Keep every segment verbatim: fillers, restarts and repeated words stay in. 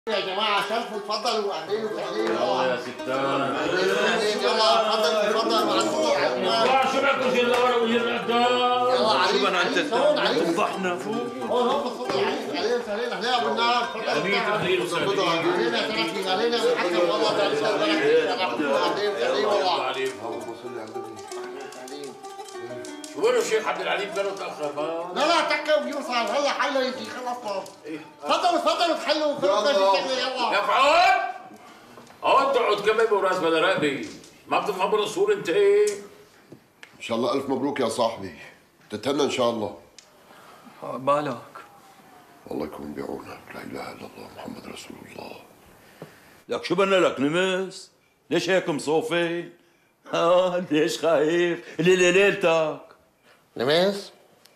يا جماعة شرفوا اتفضلوا اهلين وسهلين. يلا يا ستان اهلين وسهلين. يلا اتفضل اتفضل مع الصوت. شو بدك وجه اللورا وجه القدام؟ يلا عريس شو بنا انت تفضحنا فوق. هون هون بالصوت العريس. اهلين وسهلين. اهلين ابو النار. تفضل. اهلين وسهلين. اهلين يا سلامتك. اهلين يا محكم والله تعالى يسلمك. اهلين وسهلين والله. اللهم صل على النبي. شو وين الشيخ عبد العليم قالوا تاخر ما؟ لا لا تكا وبيوصل هلا حله يجي خلصنا. تفضلوا تفضلوا تحلوا يلا. يا فعال اقعد تقعد كمان براس بلا رقبه، ما بتفهم الاصول انت ايه؟ ان شاء الله الف مبروك يا صاحبي، تتهنى ان شاء الله. بالك الله يكون بعونك، لا اله الا الله محمد رسول الله. لك شو بنا لك نمس؟ ليش هيك مصوفي؟ اه ليش خايف؟ ليلة ليلتك نمس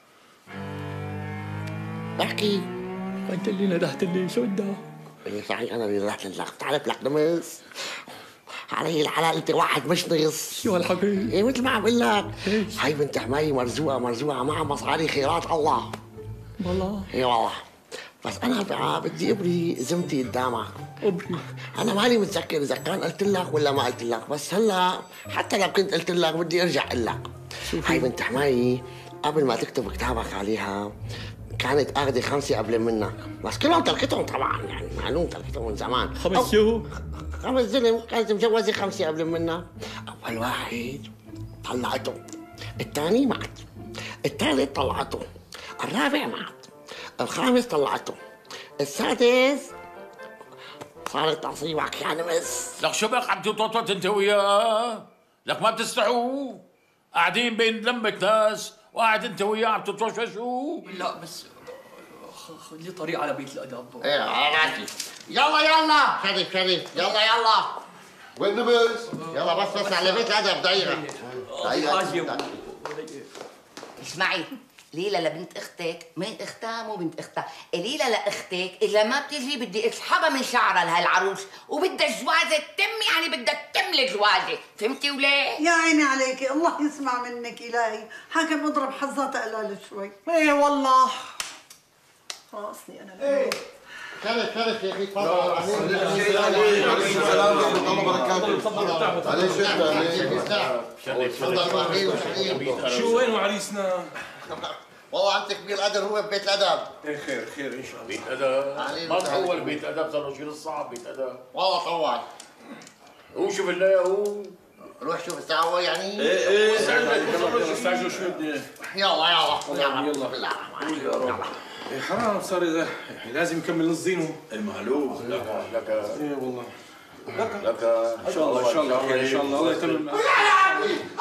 بحكي. وانت اللي ندهت لي شو بدك؟ اللي صحيح انا اللي رحت لك. تعرف لك نمس علي الحلال انت واحد مش نقص. شو هالحكي؟ ايه مثل ما عم بقول لك. هاي بنت حماي مرزوقه مرزوقه معها مصاري خيرات الله. والله؟ ايه والله. بس انا بقى بدي ابري زمتي قدامك. ابري. انا مالي متذكر اذا كان قلت لك ولا ما قلت لك، بس هلا حتى لو كنت قلت لك بدي ارجع اقول لك. هاي بنت حماي قبل ما تكتب كتابك عليها كانت اخذه خمسه قبل منك، بس كلهم تركتهم طبعا، يعني معلوم تركتهم من زمان. خمس شو؟ خمس زلم كانت مجوزه خمسه قبل منك. اول واحد طلعته، الثاني مات، الثالث طلعته، الرابع مات، الخامس طلعته، السادس صارت تصيبك يا نمس. لك شو بك عم تطوطط انت وياه؟ لك ما بتستحوا؟ قاعدين بين لمة ناس وقاعد انت وياه عم تطوششوا؟ لا بس خذ لي طريق على بيت الادب. ايه على راسي. يلا يلا شريف شريف يلا يلا. وين نمس؟ يلا بس بس على بيت الادب دقيقة. دقيقة. اسمعي، ليلى لبنت اختك من اختها مو بنت اختها، ليلى لاختك اذا ما بتجي بدي اسحبها من شعرها لهالعروس، وبدها الجوازه تتم، يعني بدها تتم الجوازه، فهمتي وليه؟ يا عيني عليكي، الله يسمع منك الهي، حاكم اضرب حظات قلال شوي. ايه والله خلاصني انا. ايه شرف شرف يا اخي تفضل. عليكم السلام ورحمه الله وبركاته. عليك شرف تفضل. شو وين عريسنا؟ والله عندك كبير القدر هو ببيت الادب. ايه خير خير ان شاء الله. بيت ادب؟ ما تطول بيت ادب، صار له شيء صعب بيت ادب. والله طول. هو شوف الله هو روح شوف الساعة هو يعني. ايه ايه يلا استعجلوا شوي بدي. يلا يلا يلا يلا يلا. بسم الله الرحمن الرحيم. يلا. إيه حرام صار اذا لازم يكمل نص دينه. المعلوم. لك لك ايه والله. لك ان شاء الله ان شاء الله ان شاء الله الله يتمم.